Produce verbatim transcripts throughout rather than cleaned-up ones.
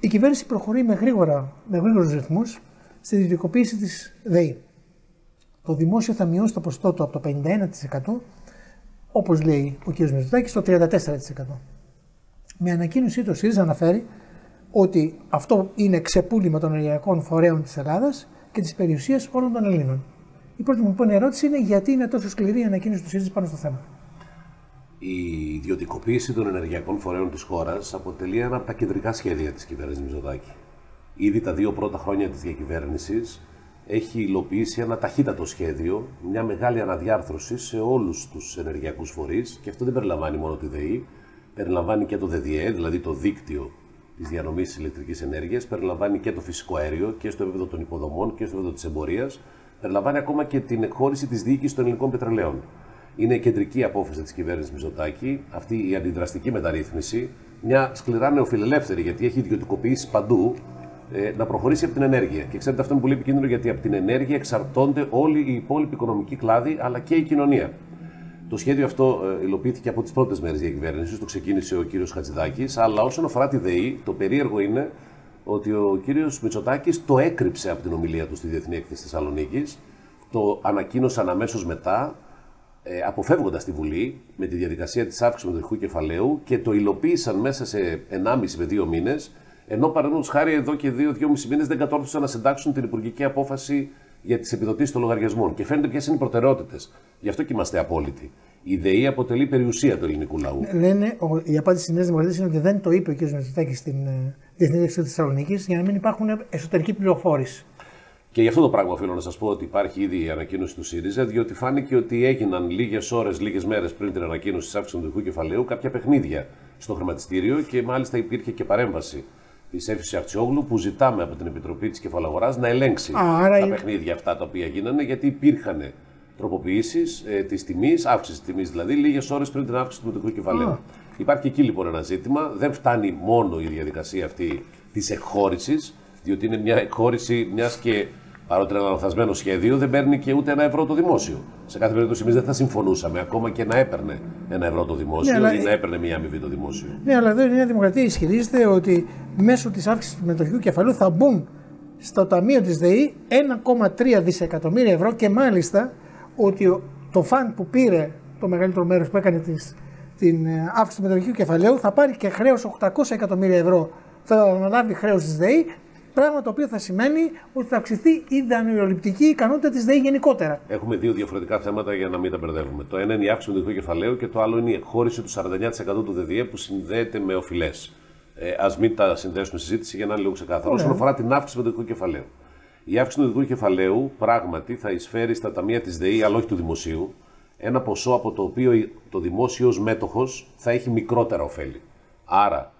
η κυβέρνηση προχωρεί με, γρήγορα, με γρήγορους ρυθμούς στη ιδιωτικοποίηση της ΔΕΗ. Το δημόσιο θα μειώσει το ποσοστό του από το πενήντα ένα τοις εκατό, όπως λέει ο κ. Μητσοτάκης, στο τριάντα τέσσερα τοις εκατό. Με ανακοίνωσή του, ο ΣΥΡΙΖΑ αναφέρει ότι αυτό είναι ξεπούλημα των ενεργειακών φορέων της Ελλάδας και της περιουσίας όλων των Ελλήνων. Η πρώτη μου λοιπόν ερώτηση είναι γιατί είναι τόσο σκληρή η ανακοίνωση του ΣΥΡΙΖΑ πάνω στο θέμα. Η ιδιωτικοποίηση των ενεργειακών φορέων της χώρας αποτελεί ένα από τα κεντρικά σχέδια της κυβέρνησης Μητσοτάκη. Ήδη τα δύο πρώτα χρόνια της διακυβέρνησης έχει υλοποιήσει ένα ταχύτατο σχέδιο, μια μεγάλη αναδιάρθρωση σε όλους τους ενεργειακούς φορείς, και αυτό δεν περιλαμβάνει μόνο τη ΔΕΗ, περιλαμβάνει και το ΔΔΕ, δηλαδή το δίκτυο της διανομής της ηλεκτρικής ενέργειας, περιλαμβάνει και το φυσικό αέριο και στο επίπεδο των υποδομών και στο επίπεδο της εμπορίας, περιλαμβάνει ακόμα και την εκχώρηση της διοίκησης των ελληνικών πετρελαίων. Είναι κεντρική απόφαση της κυβέρνησης Μητσοτάκη αυτή η αντιδραστική μεταρρύθμιση, μια σκληρά νεοφιλελεύθερη, γιατί έχει ιδιωτικοποιήσει παντού, ε, να προχωρήσει από την ενέργεια. Και ξέρετε, αυτό είναι πολύ επικίνδυνο, γιατί από την ενέργεια εξαρτώνται όλοι οι υπόλοιποι οικονομικοί κλάδοι, αλλά και η κοινωνία. Το σχέδιο αυτό ε, υλοποιήθηκε από τις πρώτες μέρες διακυβέρνησης, το ξεκίνησε ο κύριος Χατζηδάκης, αλλά όσον αφορά τη ΔΕΗ, το περίεργο είναι ότι ο κύριος Μητσοτάκης το έκρυψε από την ομιλία του στη Διεθνή Έκθεση Θεσσαλονίκης, το ανακοίνωσαν αμέσως μετά, ε, αποφεύγοντας τη Βουλή με τη διαδικασία της αύξησης του μετοχικού κεφαλαίου, και το υλοποίησαν μέσα σε ενάμιση με δύο μήνες, ενώ παραδείγματος χάρη εδώ και δύο-δυόμισι μήνες δεν κατόρθωσαν να συντάξουν την υπουργική απόφαση για τις επιδοτήσεις των λογαριασμών. Και φαίνεται ποιες είναι οι προτεραιότητες. Γι' αυτό και είμαστε απόλυτοι. Η ΔΕΗ αποτελεί περιουσία του ελληνικού λαού. Λένε, η απάντηση της Νέας Δημοκρατίας είναι ότι δεν το είπε ο κ. Μητσοτάκης στην Διεθνή Έκθεση Θεσσαλονίκης για να μην υπάρχουν εσωτερική πληροφόρηση. Και γι' αυτό το πράγμα οφείλω να σας πω ότι υπάρχει ήδη η ανακοίνωση του ΣΥΡΙΖΑ, διότι φάνηκε ότι έγιναν λίγες ώρες, λίγες μέρες πριν την ανακοίνωση της αύξησης του μετοχικού κεφαλαίου κάποια παιχνίδια στο χρηματιστήριο, και μάλιστα υπήρχε και παρέμβαση της Εύσης Αχτσιόγλου, που ζητάμε από την Επιτροπή της Κεφαλαγοράς να ελέγξει Άρα τα η... παιχνίδια αυτά τα οποία γίνανε, γιατί υπήρχαν τροποποιήσεις ε, της τιμής, αύξηση της τιμής δηλαδή, λίγες ώρες πριν την αύξηση του μετοχικού κεφαλαίου. Α. Υπάρχει και εκεί λοιπόν ένα ζήτημα. Δεν φτάνει μόνο η διαδικασία αυτή της εκχώρησης, διότι είναι μια εκχώρηση μιας και, παρότι είναι ένα λανθασμένο σχέδιο, δεν παίρνει και ούτε ένα ευρώ το δημόσιο. Σε κάθε περίπτωση, εμείς δεν θα συμφωνούσαμε ακόμα και να έπαιρνε ένα ευρώ το δημόσιο, ναι, ή αλλά... να έπαιρνε μια αμοιβή το δημόσιο. Ναι, αλλά εδώ η Νέα Δημοκρατία ισχυρίζεται ότι μέσω της αύξησης του μετοχικού κεφαλαίου θα μπουν στο ταμείο της ΔΕΗ ένα κόμμα τρία δισεκατομμύρια ευρώ, και μάλιστα ότι το φαν που πήρε το μεγαλύτερο μέρος που έκανε της, την αύξηση του μετοχικού κεφαλαίου θα πάρει και χρέος οκτακόσια εκατομμύρια ευρώ. Θα αναλάβει χρέος της ΔΕΗ. Πράγμα το οποίο θα σημαίνει ότι θα αυξηθεί η δανειοληπτική ικανότητα της ΔΕΗ γενικότερα. Έχουμε δύο διαφορετικά θέματα για να μην τα μπερδεύουμε. Το ένα είναι η αύξηση του μετοχικού κεφαλαίου και το άλλο είναι η εκχώρηση του σαράντα εννέα τοις εκατό του ΔΔΕ που συνδέεται με οφειλές. Ε, ας μην τα συνδέσουμε στη συζήτηση για να είναι λίγο ξεκάθαρο. Όσον αφορά την αύξηση του μετοχικού κεφαλαίου. Η αύξηση του μετοχικού κεφαλαίου πράγματι θα εισφέρει στα ταμεία της ΔΕΗ, αλλά όχι του δημοσίου, ένα ποσό από το οποίο το δημόσιο ως μέτοχος θα έχει μικρότερα ωφέλη. Άρα,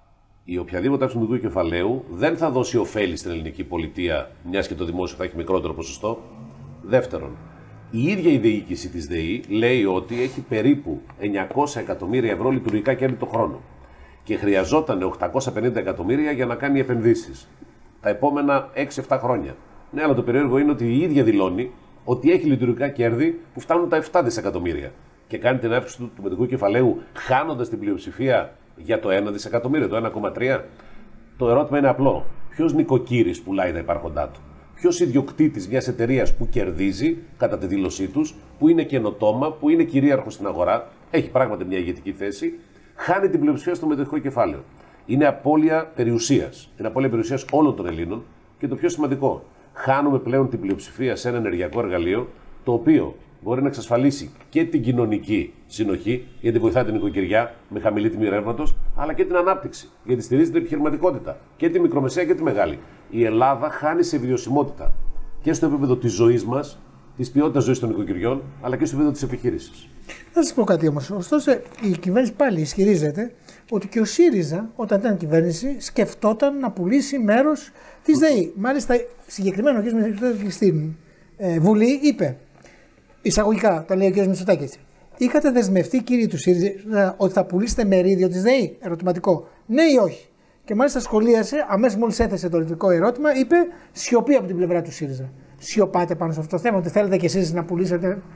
η οποιαδήποτε αύξηση του μετοχικού κεφαλαίου δεν θα δώσει ωφέλη στην ελληνική πολιτεία, μιας και το δημόσιο θα έχει μικρότερο ποσοστό. Δεύτερον, η ίδια η διοίκηση της ΔΕΗ λέει ότι έχει περίπου εννιακόσια εκατομμύρια ευρώ λειτουργικά κέρδη το χρόνο και χρειαζόταν οκτακόσια πενήντα εκατομμύρια για να κάνει επενδύσεις τα επόμενα έξι εφτά χρόνια. Ναι, αλλά το περίεργο είναι ότι η ίδια δηλώνει ότι έχει λειτουργικά κέρδη που φτάνουν τα επτά δισεκατομμύρια και κάνει την αύξηση του, του μετοχικού κεφαλαίου χάνοντας την πλειοψηφία για το ένα δισεκατομμύριο, το ένα κόμμα τρία. Το ερώτημα είναι απλό. Ποιος νοικοκύρης πουλάει τα υπάρχοντά του? Ποιος ιδιοκτήτης μιας εταιρείας που κερδίζει κατά τη δήλωσή τους, που είναι καινοτόμα, που είναι κυρίαρχος στην αγορά, έχει πράγματι μια ηγετική θέση, χάνει την πλειοψηφία στο μετοχικό κεφάλαιο? Είναι απώλεια περιουσίας. Είναι απώλεια περιουσίας όλων των Ελλήνων και το πιο σημαντικό, χάνουμε πλέον την πλειοψηφία σε ένα ενεργειακό εργαλείο το οποίο μπορεί να εξασφαλίσει και την κοινωνική συνοχή, γιατί βοηθάει την νοικοκυριά με χαμηλή τιμή ρεύματος, αλλά και την ανάπτυξη, γιατί στηρίζει την επιχειρηματικότητα και τη μικρομεσαία και τη μεγάλη. Η Ελλάδα χάνει σε βιωσιμότητα και στο επίπεδο της ζωής μας, της ποιότητας ζωής των νοικοκυριών, αλλά και στο επίπεδο της επιχείρησης. Θα σας πω κάτι όμως. Ωστόσο, η κυβέρνηση πάλι ισχυρίζεται ότι και ο ΣΥΡΙΖΑ, όταν ήταν κυβέρνηση, σκεφτόταν να πουλήσει μέρος της ΔΕΗ. Μάλιστα, συγκεκριμένα ο κ. Μητσοτάκης στην ε, Βουλή είπε, εισαγωγικά, το λέει ο κ. Μητσοτάκης, είχατε δεσμευτεί, κύριοι του ΣΥΡΙΖΑ, ότι θα πουλήσετε μερίδιο της ΔΕΗ? Ερωτηματικό. Ναι ή όχι? Και μάλιστα σχολίασε, αμέσως μόλις έθεσε το ρητορικό ερώτημα, είπε σιωπή από την πλευρά του ΣΥΡΙΖΑ. Σιωπάτε πάνω σε αυτό το θέμα, ότι θέλετε κι εσείς να πουλήσετε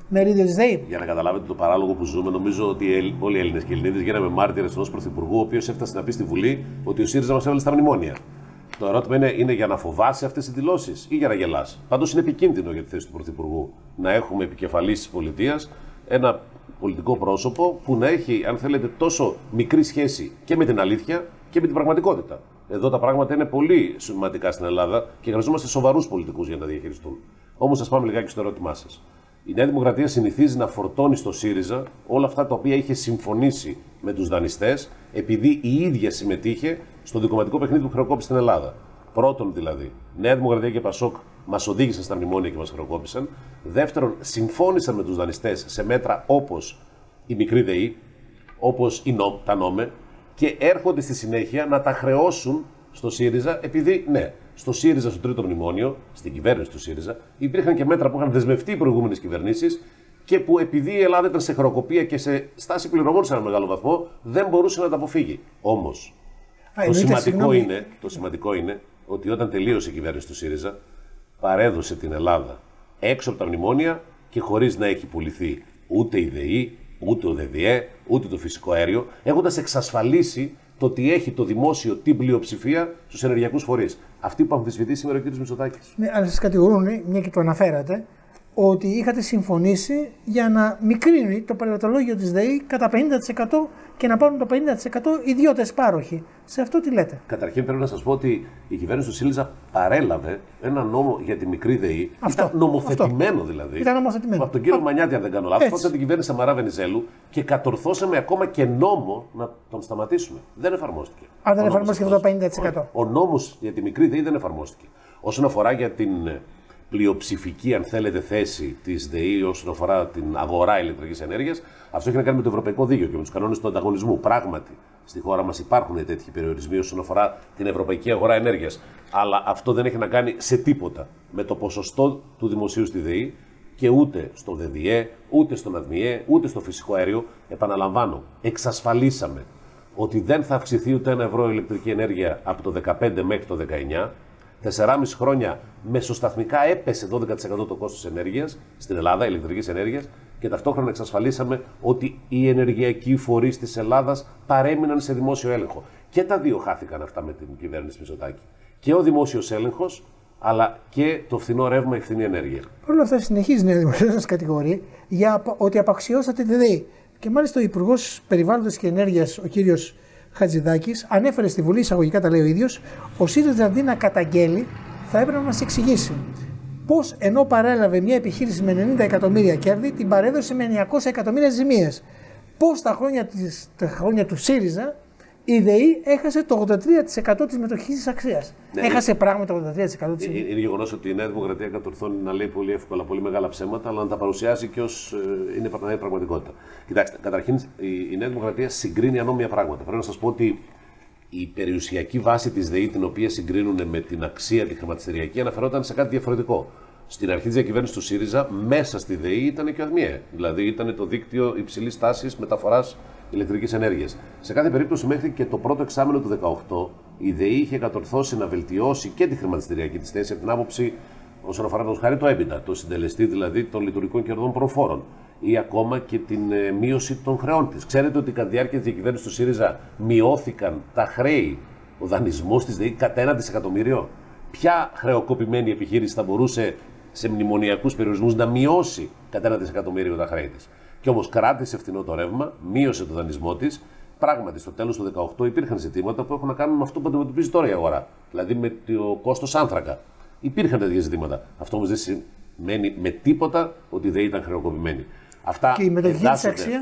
μερίδιο της ΔΕΗ. Για να καταλάβετε το παράλογο που ζούμε, νομίζω ότι όλοι οι Έλληνες και Ελληνίδες γίναμε μάρτυρες ενός πρωθυπουργού, ο οποίος έφτασε να πει στη Βουλή ότι ο ΣΥΡΙΖΑ μας έβαλε στα μνημόνια. Το ερώτημα είναι, είναι για να φοβάσαι αυτές τις δηλώσεις ή για να γελάς. Πάντως είναι επικίνδυνο για τη θέση του πρωθυπουργού να έχουμε επικεφαλής της πολιτείας ένα πολιτικό πρόσωπο που να έχει, αν θέλετε, τόσο μικρή σχέση και με την αλήθεια και με την πραγματικότητα. Εδώ τα πράγματα είναι πολύ σημαντικά στην Ελλάδα και χρειαζόμαστε σοβαρούς πολιτικούς για να τα διαχειριστούν. Όμως, ας πάμε λιγάκι στο ερώτημά σας. Η Νέα Δημοκρατία συνηθίζει να φορτώνει στο ΣΥΡΙΖΑ όλα αυτά τα οποία είχε συμφωνήσει με τους δανειστές, επειδή η ίδια συμμετείχε στο δικομματικό παιχνίδι που χρεοκόπησε στην Ελλάδα. Πρώτον, δηλαδή, Νέα Δημοκρατία και Πασόκ μας οδήγησαν στα μνημόνια και μας χρεοκόπησαν. Δεύτερον, συμφώνησαν με τους δανειστές σε μέτρα όπως η μικρή ΔΕΗ, όπως η νο, τα νόμε, και έρχονται στη συνέχεια να τα χρεώσουν στο ΣΥΡΙΖΑ, επειδή, ναι, στο ΣΥΡΙΖΑ, στο τρίτο μνημόνιο, στην κυβέρνηση του ΣΥΡΙΖΑ, υπήρχαν και μέτρα που είχαν δεσμευτεί οι προηγούμενες κυβερνήσεις και που, επειδή η Ελλάδα ήταν σε χρεοκοπία και σε στάση πληρωμών σε ένα μεγάλο βαθμό, δεν μπορούσε να τα αποφύγει. Όμως, το σημαντικό, είναι, το σημαντικό είναι ότι όταν τελείωσε η κυβέρνηση του ΣΥΡΙΖΑ, παρέδωσε την Ελλάδα έξω από τα μνημόνια και χωρίς να έχει πουληθεί ούτε η ΔΕΗ, ούτε ο ΔΔΕ, ούτε το φυσικό αέριο, έχοντας εξασφαλίσει το ότι έχει το δημόσιο την πλειοψηφία στους ενεργειακούς φορείς. Αυτή που αμφισβητεί σήμερα ο κ. Μητσοτάκης. Ναι, αλλά σας κατηγορούν, μια και το αναφέρατε, ότι είχατε συμφωνήσει για να μικρύνει το πελατολόγιο της ΔΕΗ κατά πενήντα τοις εκατό και να πάρουν το πενήντα τοις εκατό ιδιώτες πάροχοι. Σε αυτό τι λέτε? Καταρχήν πρέπει να σας πω ότι η κυβέρνηση του ΣΥΡΙΖΑ παρέλαβε ένα νόμο για τη μικρή ΔΕΗ. Αυτό, ήταν νομοθετημένο αυτό. δηλαδή. Ήταν νομοθετημένο. Από τον κύριο Α, Μανιάτη, αν δεν κάνω λάθος, τότε την κυβέρνηση Σαμαρά Βενιζέλου και κατορθώσαμε ακόμα και νόμο να τον σταματήσουμε. Δεν εφαρμόστηκε. Αν δεν εφαρμόστηκε αυτό το πενήντα τοις εκατό. Ο νόμος για τη μικρή ΔΕΗ δεν εφαρμόστηκε. Όσον αφορά για την πλειοψηφική, αν θέλετε, θέση της ΔΕΗ όσον αφορά την αγορά ηλεκτρικής ενέργειας, αυτό έχει να κάνει με το ευρωπαϊκό δίκαιο και με τους κανόνες του ανταγωνισμού. Πράγματι, στη χώρα μας υπάρχουν τέτοιοι περιορισμοί όσον αφορά την ευρωπαϊκή αγορά ενέργειας. Αλλά αυτό δεν έχει να κάνει σε τίποτα με το ποσοστό του δημοσίου στη ΔΕΗ και ούτε στο ΔΔΕ, ούτε στον ΑΔΜΙΕ, ούτε στο φυσικό αέριο. Επαναλαμβάνω, εξασφαλίσαμε ότι δεν θα αυξηθεί ούτε ένα ευρώ ηλεκτρική ενέργεια από το δεκαπέντε μέχρι το δεκαεννιά. Τεσσεράμιση χρόνια μεσοσταθμικά έπεσε δώδεκα τοις εκατό το κόστος ενέργειας στην Ελλάδα, ηλεκτρικής ενέργειας, και ταυτόχρονα εξασφαλίσαμε ότι οι ενεργειακοί φορείς της Ελλάδας παρέμειναν σε δημόσιο έλεγχο. Και τα δύο χάθηκαν αυτά με την κυβέρνηση Μητσοτάκη. Και ο δημόσιος έλεγχος, αλλά και το φθηνό ρεύμα, η φθηνή ενέργεια. Παρ' όλα αυτά, συνεχίζει η Νέα Δημοκρατία να σας κατηγορεί για ότι απαξιώσατε τη ΔΕΗ. Και μάλιστα ο Υπουργός Περιβάλλοντος και Ενέργειας, ο κύριος Χατζηδάκης, ανέφερε στη Βουλή, εισαγωγικά τα λέει ο ίδιος, ο ΣΥΡΙΖΑ αντί να καταγγέλει, θα έπρεπε να μας εξηγήσει πώς, ενώ παρέλαβε μια επιχείρηση με ενενήντα εκατομμύρια κέρδη, την παρέδωσε με εννιακόσια εκατομμύρια ζημίες. Πώς τα χρόνια, της, τα χρόνια του ΣΥΡΙΖΑ η ΔΕΗ έχασε το ογδόντα τρία τοις εκατό της μετοχής της αξίας. Ναι, έχασε πράγματι το ογδόντα τρία τοις εκατό της είναι, είναι γεγονός ότι η Νέα Δημοκρατία κατορθώνει να λέει πολύ εύκολα πολύ μεγάλα ψέματα, αλλά να τα παρουσιάζει και ως ε, είναι πραγματικότητα. Κοιτάξτε, καταρχήν η, η Νέα Δημοκρατία συγκρίνει ανώμια πράγματα. Πρέπει να σας πω ότι η περιουσιακή βάση της ΔΕΗ, την οποία συγκρίνουν με την αξία τη χρηματιστηριακή, αναφερόταν σε κάτι διαφορετικό. Στην αρχή της διακυβέρνησης του ΣΥΡΙΖΑ, μέσα στη ΔΕΗ ήταν και ο ΑΔΜΙΕ. Δηλαδή ήταν το δίκτυο υψηλής τάσης μεταφοράς ηλεκτρικής ενέργειας. Σε κάθε περίπτωση, μέχρι και το πρώτο εξάμηνο του δύο χιλιάδες δεκαοκτώ, η ΔΕΗ είχε κατορθώσει να βελτιώσει και τη χρηματιστηριακή της θέση από την άποψη όσον αφορά το χάρη το EBITDA, το συντελεστή δηλαδή των λειτουργικών κερδών προφόρων, ή ακόμα και την ε, μείωση των χρεών της. Ξέρετε ότι κατά τη διάρκεια της διακυβέρνησης του ΣΥΡΙΖΑ μειώθηκαν τα χρέη, ο δανεισμός της ΔΕΗ κατά ένα δισεκατομμύριο. Ποια χρεοκοπημένη επιχείρηση θα μπορούσε σε μνημονιακούς περιορισμούς να μειώσει κατά ένα δισεκατομμύριο τα χρέη της? Και όμως κράτησε φθηνό το ρεύμα, μείωσε το δανεισμό της. Πράγματι, στο τέλος του δύο χιλιάδες δεκαοκτώ υπήρχαν ζητήματα που έχουν να κάνουν με αυτό που αντιμετωπίζει τώρα η αγορά, δηλαδή με το κόστος άνθρακα. Υπήρχαν τέτοια ζητήματα. Αυτό όμως δεν σημαίνει με τίποτα ότι η ΔΕΗ ήταν χρεοκοπημένη. Αυτά και η μετοχική της αξία.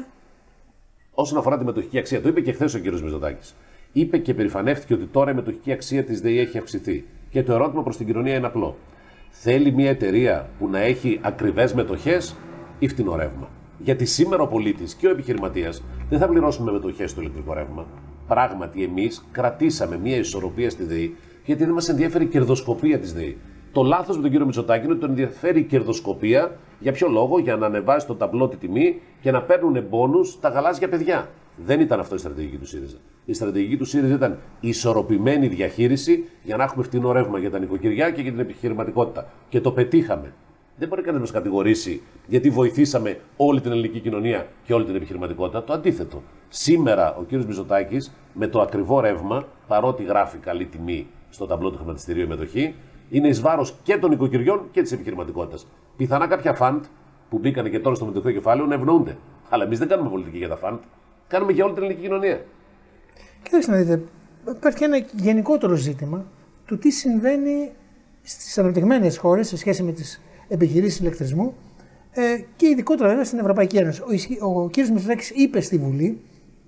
Όσον αφορά τη μετοχική αξία, το είπε και χθες ο κ. Μητσοτάκης. Είπε και περηφανεύτηκε ότι τώρα η μετοχική αξία της ΔΕΗ έχει αυξηθεί. Και το ερώτημα προς την κοινωνία είναι απλό. Θέλει μια εταιρεία που να έχει ακριβές μετοχές ή φθηνό ρεύμα? Γιατί σήμερα ο πολίτης και ο επιχειρηματίας δεν θα πληρώσουμε μετοχές στο ηλεκτρικό ρεύμα. Πράγματι, εμείς κρατήσαμε μια ισορροπία στη ΔΕΗ, γιατί δεν μας ενδιαφέρει η κερδοσκοπία της ΔΕΗ. Το λάθος με τον κύριο Μητσοτάκη είναι ότι τον ενδιαφέρει η κερδοσκοπία. Για ποιο λόγο? Για να ανεβάσει το ταμπλό τη τιμή και να παίρνουν μπόνους τα γαλάζια παιδιά. Δεν ήταν αυτό η στρατηγική του ΣΥΡΙΖΑ. Η στρατηγική του ΣΥΡΙΖΑ ήταν ισορροπημένη διαχείριση για να έχουμε φθηνό ρεύμα για τα νοικοκυριά και για την επιχειρηματικότητα. Και το πετύχαμε. Δεν μπορεί κανένα να μα κατηγορήσει γιατί βοηθήσαμε όλη την ελληνική κοινωνία και όλη την επιχειρηματικότητα. Το αντίθετο. Σήμερα ο κ. Μητσοτάκης με το ακριβό ρεύμα, παρότι γράφει καλή τιμή στο ταμπλό του χρηματιστηρίου η μετοχή, είναι εις βάρος και των οικοκυριών και της επιχειρηματικότητας. Πιθανά κάποια φαντ που μπήκαν και τώρα στο μετοχικό κεφάλαιο να ευνοούνται. Αλλά εμείς δεν κάνουμε πολιτική για τα φαντ. Κάνουμε για όλη την ελληνική κοινωνία. Κοιτάξτε να δείτε, υπάρχει ένα γενικότερο ζήτημα του τι συμβαίνει στις αναπτυγμένες χώρες σε σχέση με τις επιχειρήσεις ηλεκτρισμού ε, και ειδικότερα βέβαια στην Ευρωπαϊκή Ένωση. Ο, ο κ. Μητσοτάκης είπε στη Βουλή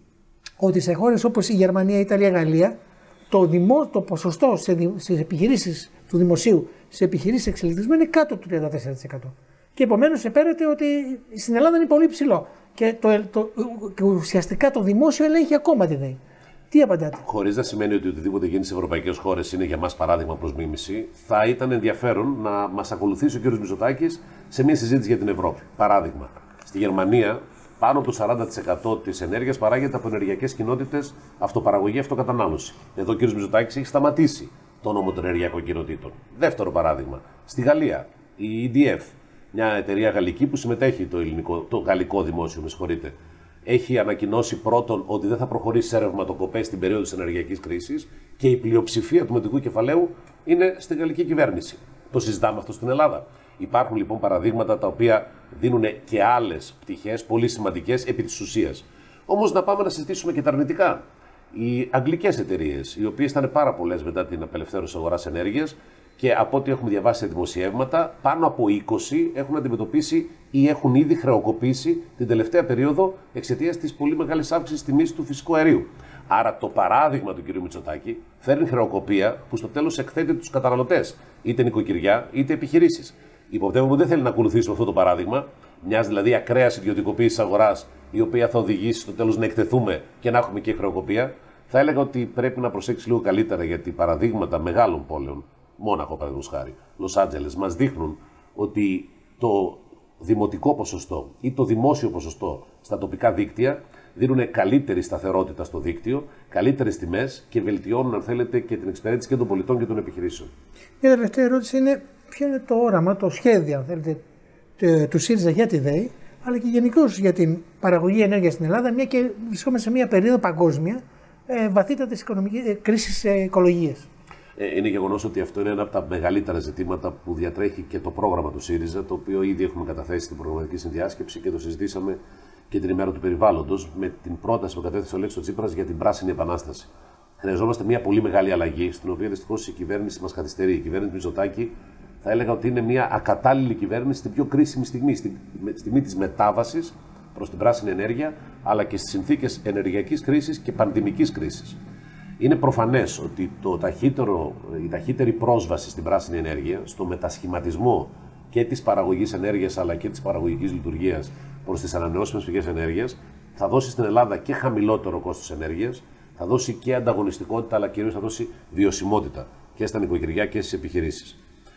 ότι σε χώρες όπως η Γερμανία, η Ιταλία, η Γαλλία, το, δημο, το ποσοστό σε, σε επιχειρήσεις του δημοσίου σε επιχειρήσεις εξελικτισμού είναι κάτω του τριάντα τέσσερα τοις εκατό. Και επομένως επέρεται ότι στην Ελλάδα είναι πολύ ψηλό. Και το, το, το, ουσιαστικά το δημόσιο ελέγχει ακόμα τη ΔΕΗ. Τι απαντάτε? Χωρίς να σημαίνει ότι οτιδήποτε γίνει σε ευρωπαϊκές χώρες είναι για μας παράδειγμα προς μίμηση, θα ήταν ενδιαφέρον να μας ακολουθήσει ο κ. Μητσοτάκης σε μια συζήτηση για την Ευρώπη. Παράδειγμα, στη Γερμανία πάνω από το σαράντα τοις εκατό της ενέργειας παράγεται από ενεργειακές κοινότητες, αυτοπαραγωγή, αυτοκατανάλωση. Εδώ ο κ. Μητσοτάκης έχει σταματήσει το νόμο των ενεργειακών κοινοτήτων. Δεύτερο παράδειγμα, στη Γαλλία, η ι ντι εφ, μια εταιρεία γαλλική που συμμετέχει το, ελληνικό, το γαλλικό δημόσιο, με συγχωρείτε, έχει ανακοινώσει πρώτον ότι δεν θα προχωρήσει σε ρευματοκοπές στην περίοδο της ενεργειακής κρίσης και η πλειοψηφία του μετοχικού κεφαλαίου είναι στη γαλλική κυβέρνηση. Το συζητάμε αυτό στην Ελλάδα. Υπάρχουν λοιπόν παραδείγματα τα οποία δίνουν και άλλες πτυχές πολύ σημαντικές επί της ουσίας. Όμως να πάμε να συζητήσουμε και τα αρνητικά. Οι αγγλικές εταιρείες, οι οποίες ήταν πάρα πολλές μετά την απελευθέρωση αγοράς ενέργειας και από ό,τι έχουμε διαβάσει σε δημοσιεύματα, πάνω από είκοσι έχουν αντιμετωπίσει ή έχουν ήδη χρεοκοπήσει την τελευταία περίοδο εξαιτίας της πολύ μεγάλης αύξησης τιμής του φυσικού αερίου. Άρα το παράδειγμα του κ. Μητσοτάκη φέρνει χρεοκοπία που στο τέλος εκθέτει τους καταναλωτές, είτε νοικοκυριά είτε επιχειρήσεις. Υποπτεύομαι ότι δεν θέλει να ακολουθήσουμε αυτό το παράδειγμα, μιας δηλαδή ακραίας ιδιωτικοποίησης αγοράς, η οποία θα οδηγήσει στο τέλος να εκτεθούμε και να έχουμε και χρεοκοπία. Θα έλεγα ότι πρέπει να προσέξει λίγο καλύτερα, γιατί παραδείγματα μεγάλων πόλεων, Μόναχο παραδείγματος χάρη, Λος Άντζελες, μας δείχνουν ότι το δημοτικό ποσοστό ή το δημόσιο ποσοστό στα τοπικά δίκτυα δίνουν καλύτερη σταθερότητα στο δίκτυο, καλύτερες τιμές και βελτιώνουν, αν θέλετε, και την εξυπηρέτηση και των πολιτών και των επιχειρήσεων. Μια τελευταία ερώτηση είναι ποιο είναι το όραμα, το σχέδιο, αν θέλετε, του ΣΥΡΙΖΑ για τη ΔΕΗ, αλλά και γενικώς για την παραγωγή ενέργειας στην Ελλάδα, μια και βρισκόμαστε σε μια περίοδο παγκόσμια ε, βαθύτατης ε, κρίσης ε, οικολογίας. Είναι γεγονός ότι αυτό είναι ένα από τα μεγαλύτερα ζητήματα που διατρέχει και το πρόγραμμα του ΣΥΡΙΖΑ, το οποίο ήδη έχουμε καταθέσει στην προγραμματική συνδιάσκεψη και το συζητήσαμε και την ημέρα του περιβάλλοντος με την πρόταση που κατέθεσε ο Αλέξης Τσίπρας για την πράσινη επανάσταση. Χρειαζόμαστε μια πολύ μεγάλη αλλαγή, στην οποία δυστυχώς η κυβέρνηση μας καθυστερεί. Η κυβέρνηση Μητσοτάκη θα έλεγα ότι είναι μια ακατάλληλη κυβέρνηση στην πιο κρίσιμη στιγμή, στη στιγμή της μετάβασης προς την πράσινη ενέργεια, αλλά και στις συνθήκες ενεργειακής κρίσης και πανδημικής κρίσης. Είναι προφανές ότι το ταχύτερο, η ταχύτερη πρόσβαση στην πράσινη ενέργεια, στο μετασχηματισμό και της παραγωγής ενέργειας αλλά και της παραγωγικής λειτουργίας προς τις ανανεώσιμες πηγές ενέργειας, θα δώσει στην Ελλάδα και χαμηλότερο κόστος ενέργειας, θα δώσει και ανταγωνιστικότητα, αλλά κυρίως θα δώσει βιωσιμότητα και στα νοικοκυριά και στις επιχειρήσεις.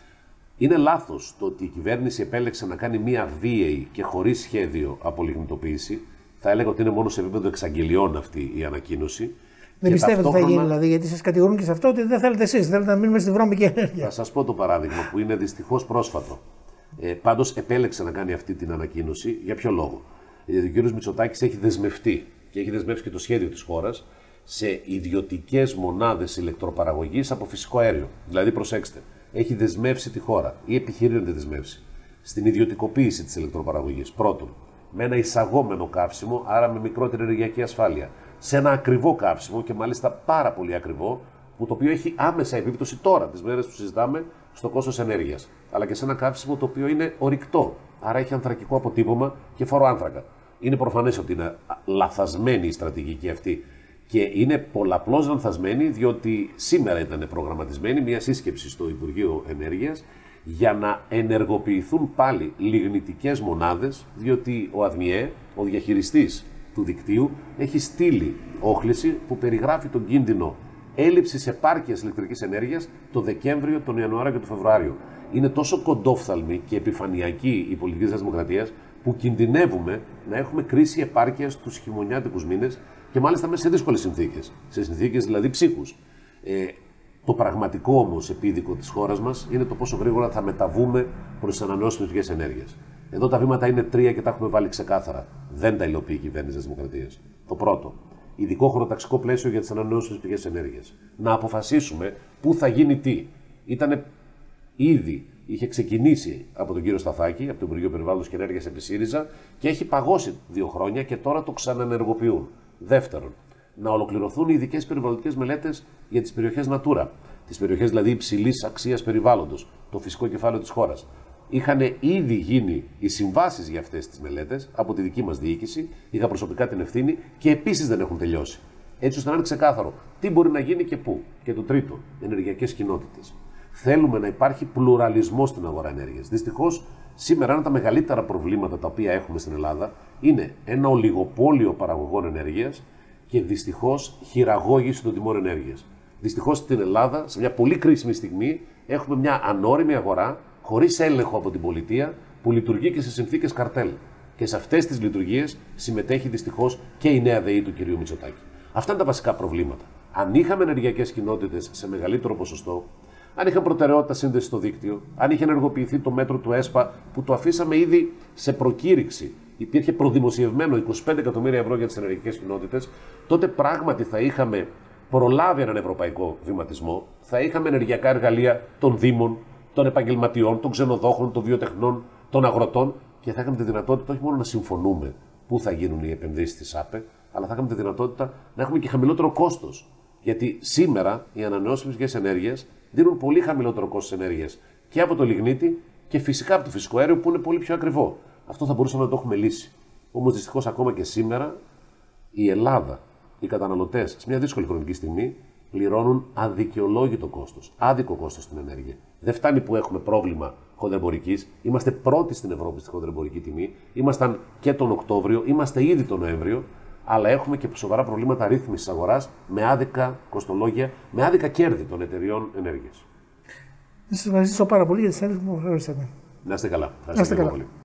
Είναι λάθος το ότι η κυβέρνηση επέλεξε να κάνει μια βίαιη και χωρίς σχέδιο απολιγνητοποίηση. Θα έλεγα ότι είναι μόνο σε επίπεδο εξαγγελιών αυτή η ανακοίνωση. Δεν πιστεύετε ότι θα γίνει, δηλαδή, γιατί σας κατηγορούν και σε αυτό ότι δεν θέλετε εσείς, θέλετε να μείνουμε στη βρώμικη ενέργεια. Θα σας πω το παράδειγμα που είναι δυστυχώς πρόσφατο. Ε, πάντως επέλεξε να κάνει αυτή την ανακοίνωση. Για ποιο λόγο? Γιατί ο κ. Μητσοτάκης έχει δεσμευτεί και έχει δεσμεύσει και το σχέδιο της χώρας σε ιδιωτικές μονάδες ηλεκτροπαραγωγής από φυσικό αέριο. Δηλαδή, προσέξτε, έχει δεσμεύσει τη χώρα ή επιχειρεί να τη δεσμεύσει στην ιδιωτικοποίηση της ηλεκτροπαραγωγής. Πρώτον, με ένα εισαγόμενο καύσιμο, άρα με μικρότερη ενεργειακή ασφάλεια. Σε ένα ακριβό καύσιμο και μάλιστα πάρα πολύ ακριβό, που το οποίο έχει άμεσα επίπτωση τώρα, τις μέρες που συζητάμε, στο κόστος ενέργειας. Αλλά και σε ένα καύσιμο το οποίο είναι ορυκτό, άρα έχει ανθρακικό αποτύπωμα και φόρο άνθρακα. Είναι προφανές ότι είναι λαθασμένη η στρατηγική αυτή και είναι πολλαπλώς λανθασμένη, διότι σήμερα ήταν προγραμματισμένη μια σύσκεψη στο Υπουργείο Ενέργειας για να ενεργοποιηθούν πάλι λιγνητικές μονάδες, διότι ο ΑΔΜΙΕ, ο διαχειριστής του δικτύου, έχει στείλει όχληση που περιγράφει τον κίνδυνο έλλειψης επάρκειας ηλεκτρικής ενέργειας το Δεκέμβριο, τον Ιανουάριο και τον Φεβρουάριο. Είναι τόσο κοντόφθαλμη και επιφανειακή η πολιτική της Δημοκρατίας που κινδυνεύουμε να έχουμε κρίση επάρκειας τους χειμωνιάτικους μήνες και μάλιστα μέσα σε δύσκολες συνθήκες, σε συνθήκες δηλαδή ψύχους. Ε, Το πραγματικό όμως επίδικο της χώρας μας είναι το πόσο γρήγορα θα μεταβούμε προς τις ανανεώσιμες πηγές ενέργειας. Εδώ τα βήματα είναι τρία και τα έχουμε βάλει ξεκάθαρα. Δεν τα υλοποιεί η κυβέρνηση της Δημοκρατίας. Το πρώτο, ειδικό χωροταξικό πλαίσιο για τις ανανεώσιμες πηγές ενέργειας. Να αποφασίσουμε πού θα γίνει τι. Ήτανε ήδη, είχε ξεκινήσει από τον κύριο Σταθάκη, από το Υπουργείο Περιβάλλοντος και Ενέργειας επί ΣΥΡΙΖΑ και έχει παγώσει δύο χρόνια και τώρα το ξαναενεργοποιούν. Δεύτερον, να ολοκληρωθούν οι ειδικές περιβαλλοντικές μελέτες για τις περιοχές Natura, τις περιοχές δηλαδή υψηλής αξίας περιβάλλοντος, το φυσικό κεφάλαιο της χώρας. Είχαν ήδη γίνει οι συμβάσεις για αυτές τις μελέτες από τη δική μας διοίκηση, είχα προσωπικά την ευθύνη και επίσης δεν έχουν τελειώσει. Έτσι ώστε να είναι ξεκάθαρο τι μπορεί να γίνει και πού. Και το τρίτο, ενεργειακές κοινότητες. Θέλουμε να υπάρχει πλουραλισμός στην αγορά ενέργειας. Δυστυχώς, σήμερα ένα από τα μεγαλύτερα προβλήματα τα οποία έχουμε στην Ελλάδα είναι ένα ολιγοπόλιο παραγωγών ενέργειας και δυστυχώς χειραγώγηση των τιμών ενέργειας. Δυστυχώς στην Ελλάδα, σε μια πολύ κρίσιμη στιγμή, έχουμε μια ανώριμη αγορά χωρίς έλεγχο από την πολιτεία που λειτουργεί και σε συνθήκες καρτέλ. Και σε αυτές τις λειτουργίες συμμετέχει δυστυχώς και η νέα ΔΕΗ του κ. Μητσοτάκη. Αυτά είναι τα βασικά προβλήματα. Αν είχαμε ενεργειακές κοινότητες σε μεγαλύτερο ποσοστό, αν είχαν προτεραιότητα σύνδεση στο δίκτυο, αν είχε ενεργοποιηθεί το μέτρο του ΕΣΠΑ που το αφήσαμε ήδη σε προκήρυξη, υπήρχε προδημοσιευμένο είκοσι πέντε εκατομμύρια ευρώ για τις ενεργειακές κοινότητες, τότε πράγματι θα είχαμε προλάβει έναν ευρωπαϊκό βηματισμό, θα είχαμε ενεργειακά εργαλεία των δήμων, των επαγγελματιών, των ξενοδόχων, των βιοτεχνών, των αγροτών και θα είχαμε τη δυνατότητα όχι μόνο να συμφωνούμε πού θα γίνουν οι επενδύσεις της ΑΠΕ, αλλά θα είχαμε τη δυνατότητα να έχουμε και χαμηλότερο κόστος. Γιατί σήμερα οι ανανεώσιμες πηγές ενέργειας δίνουν πολύ χαμηλότερο κόστος ενέργειας και από το λιγνίτη και φυσικά από το φυσικό αέριο που είναι πολύ πιο ακριβό. Αυτό θα μπορούσαμε να το έχουμε λύσει. Όμως δυστυχώς ακόμα και σήμερα η Ελλάδα, οι καταναλωτές, σε μια δύσκολη χρονική στιγμή, πληρώνουν αδικαιολόγητο κόστος, άδικο κόστος στην ενέργεια. Δεν φτάνει που έχουμε πρόβλημα χονδρεμπορικής. Είμαστε πρώτοι στην Ευρώπη στη χονδρεμπορική τιμή. Ήμασταν και τον Οκτώβριο, είμαστε ήδη τον Νοέμβριο, αλλά έχουμε και σοβαρά προβλήματα ρύθμισης αγοράς με άδικα κοστολόγια, με άδικα κέρδη των εταιριών ενέργειας. Σας ευχαριστήσω πάρα πολύ για τη συνέντευξη που μου προσφέρατε. Να είστε καλά. Να είστε καλά. Πολύ.